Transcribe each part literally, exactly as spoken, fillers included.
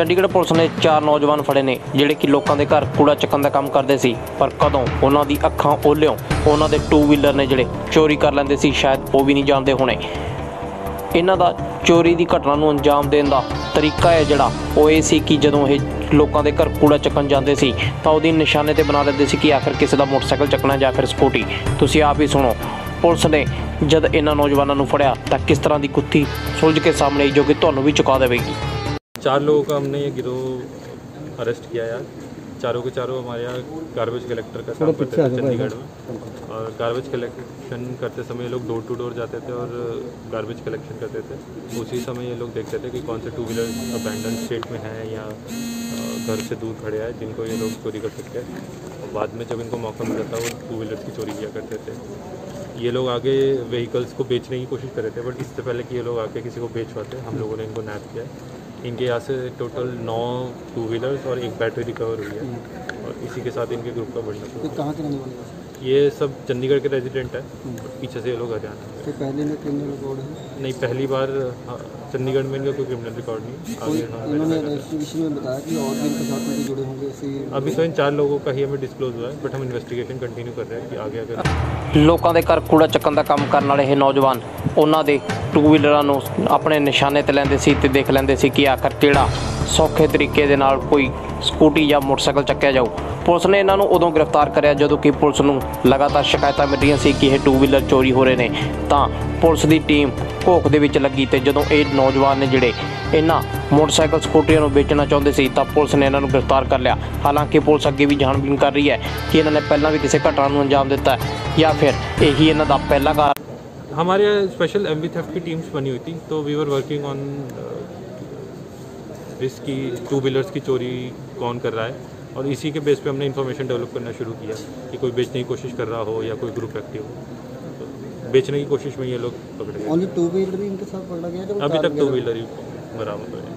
Chandigarh police ने चार नौजवान फड़े ने जिहड़े कि लोगों के घर कूड़ा चकन का काम करते सी, पर कदों उन्हां दी अखां ओलियों उन्हां दे टू व्हीलर ने जिहड़े चोरी कर लैंदे सी, शायद वो भी नहीं जानते होने। इन्हां दा चोरी की घटना नूं अंजाम देण दा तरीका है जिहड़ा वो ये सी कि जदों ये लोगों के घर कूड़ा चकन जाते सी तां उहदी निशाने ते बना लैंदे सी कि आखिर किसी का मोटरसाइकिल चकना या फिर स्कूटी। तुसीं आप ही सुनो, पुलिस ने जद इन्हां नौजवानों नूं फड़िया तां किस तरह की गुत्थी सुलझ के सामने आई जो कि तुहानूं भी चुका देवेगी। चार लोगों का हमने ये गिरोह अरेस्ट किया यार। चारों के चारों हमारे यहाँ गार्बेज कलेक्टर का काम करते थे चंडीगढ़ में, और गार्बेज कलेक्शन करते समय ये लोग डोर टू डोर जाते थे और गार्बेज कलेक्शन करते थे। उसी समय ये लोग देखते थे कि कौन से टू व्हीलर अबैंडन स्टेट में है या घर से दूर खड़े हैं जिनको ये लोग चोरी कर सकते हैं। और बाद में जब इनको मौका मिला था वो टू व्हीलर्स की चोरी किया करते थे। ये लोग आगे व्हीकल्स को बेचने की कोशिश कर रहे थे, बट इससे पहले कि ये लोग आके किसी को बेचवाते हम लोगों ने इनको नैप किया। इनके यहाँ से टोटल नौ टू व्हीलर्स और एक बैटरी रिकवर हुई है, और इसी के साथ इनके ग्रुप का बढ़ना शुरू। तो कहाँ के रहने वाले हैं? ये सब चंडीगढ़ के रेजिडेंट है, पीछे से ये लोग हरियाणा। तो पहले में क्रिमिनल रिकॉर्ड है? नहीं, पहली बार हाँ, चंडीगढ़ में इनका कोई क्रिमिनल रिकॉर्ड नहीं। आगे उन्होंने इन्वेस्टिगेशन में बताया कि और भी इनके साथ में जुड़े होंगे ऐसे। अभी तो इन चार लोगों का ही हमें डिस्क्लोज हुआ है, बट हम इन्वेस्टिगेशन कंटिन्यू कर रहे हैं कि आगे अगर लोगों के घर कूड़ा चकन का काम करने वाले ये नौजवान उन्होंने दे टू व्हीलरां नूं अपने निशाने ते लैंदे सी ते देख लैंदे सी कि आखिर किहड़ा सौखे तरीके दे नाल कोई स्कूटी या मोटरसाइकिल चक्या जाऊ। पुलिस ने इन्हों उदों गिरफ्तार कराया जदों कि पुलिस नूं लगातार शिकायतां मिल रही सी कि यह टू व्हीलर चोरी हो रहे हैं। तां पुलिस की टीम घोख दे विच लगी ते जदों ये नौजवान ने जिहड़े इन्हां मोटरसाइकिल स्कूटियां नूं बेचना चाहुंदे सी तां पुलिस ने इन्हों गिरफ्तार कर लिया। हालांकि पुलिस अगे भी छानबीन कर रही है कि इन्होंने पहलां भी किसी घटना नूं अंजाम दिता है या फिर यही इन्हां दा पहला कार। हमारे यहाँ स्पेशल एमवी थेफ्ट की टीम्स बनी हुई थी, तो वी वर वर्किंग ऑन इसकी टू व्हीलर्स की चोरी कौन कर रहा है, और इसी के बेस पे हमने इन्फॉर्मेशन डेवलप करना शुरू किया कि कोई बेचने की कोशिश कर रहा हो या कोई ग्रुप एक्टिव हो। तो बेचने की कोशिश में ये लोग पकड़े गए। ओनली टू व्हीलर भी इनके साथ पकड़ा गया? अभी तक टू व्हीलर ही बरामद हुए।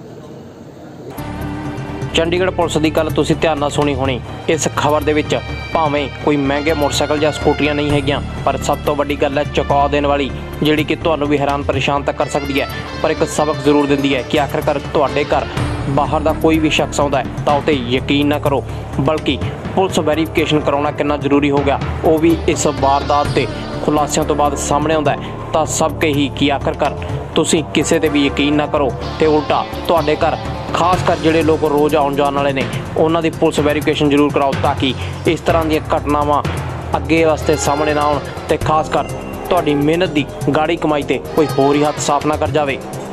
चंडीगढ़ पुलिस की गल तुसीं ध्यान नाल सुनी होनी। इस खबर दे विच भावें कोई महंगे मोटरसाइकिल या स्कूटियां नहीं हैगियां, पर सब तो वड्डी गल है चुका देने वाली जिहड़ी कि तुहानूं भी हैरान परेशान तक कर सकती है, पर एक सबक जरूर दिंदी है कि आखिरकार तुहाडे घर बाहर का कोई भी शख्स आउंदा है तां उते यकीन ना करो, बल्कि पुलिस वेरीफिकेशन कराउणा कितना जरूरी हो गया वो भी इस वारदात के खुलासियां तो बाद सामने आउंदा है। तां सबके ही कि आखिरकार तुसीं किसी ते भी यकीन ना करो ते उल्टा तुहाडे घर खासकर जिहड़े लोग रोज़ आउण जाण वाले ने उन्हां दी पुलिस वेरीफिकेशन जरूर कराओ, ताकि इस तरह दी घटनावां अगे वास्ते सामने ना आउण ते खासकर तुहाडी मेहनत की गाड़ी कमाई ते कोई होर ही हत्थ साफ ना कर जावे।